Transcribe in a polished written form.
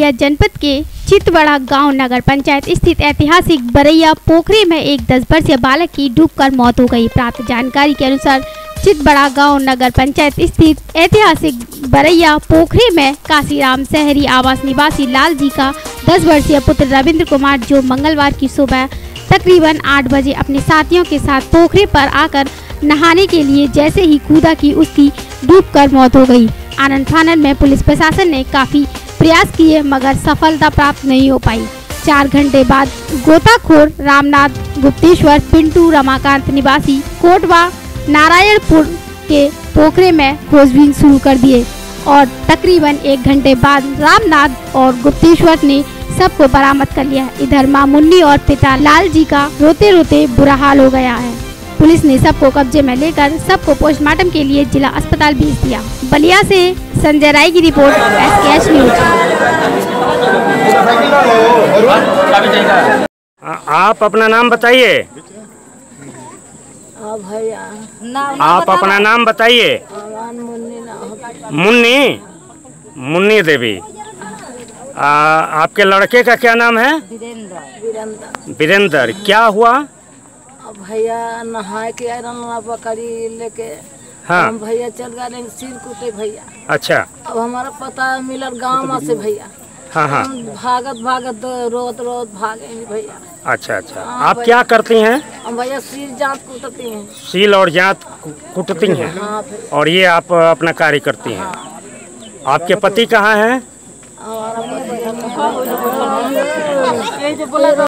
बलिया जनपद के चितबड़ा गांव नगर पंचायत स्थित ऐतिहासिक बरैया पोखरी में एक 10 वर्षीय बालक की डूबकर मौत हो गई। प्राप्त जानकारी के अनुसार चितबड़ा गांव नगर पंचायत स्थित ऐतिहासिक बरैया पोखरी में काशीराम शहरी आवास निवासी लाल जी का 10 वर्षीय पुत्र रविंद्र कुमार, जो मंगलवार की सुबह तकरीबन 8 बजे अपने साथियों के साथ पोखरी पर आकर नहाने के लिए जैसे ही कूदा कि उसकी डूबकर मौत हो गई। आनंद फानन में पुलिस प्रशासन ने काफी प्रयास किए मगर सफलता प्राप्त नहीं हो पाई। 4 घंटे बाद गोताखोर रामनाथ गुप्तेश्वर पिंटू रमाकांत निवासी कोटवा नारायणपुर के पोखरे में खोजबीन शुरू कर दिए और तकरीबन 1 घंटे बाद रामनाथ और गुप्तेश्वर ने सबको बरामद कर लिया। इधर मां मुन्नी और पिता लाल जी का रोते रोते बुरा हाल हो गया है। पुलिस ने सबको कब्जे में लेकर सबको पोस्टमार्टम के लिए जिला अस्पताल भेज दिया। बलिया से संजय राय की रिपोर्ट, SKH न्यूज। आप अपना नाम बताइए। आप अपना नाम बताइए। मुन्नी मुन्नी देवी। आपके लड़के का क्या नाम है? वीरेंद्र। क्या हुआ? भैया नहाए के आयरन बकरी लेके हाँ। हम भैया चल गए सिर कूटे भैया। अच्छा। अब हमारा पता मिलल गाँव से भैया। हाँ हाँ। भागत भागत रोत रोत भागे भैया। अच्छा अच्छा। आप क्या करती हैं? हम भैया सिर जांत कूटती हैं। सील और जांत कूटती हैं। हाँ। और ये आप अपना कार्य करती हैं। हाँ। आपके पति कहाँ हैं?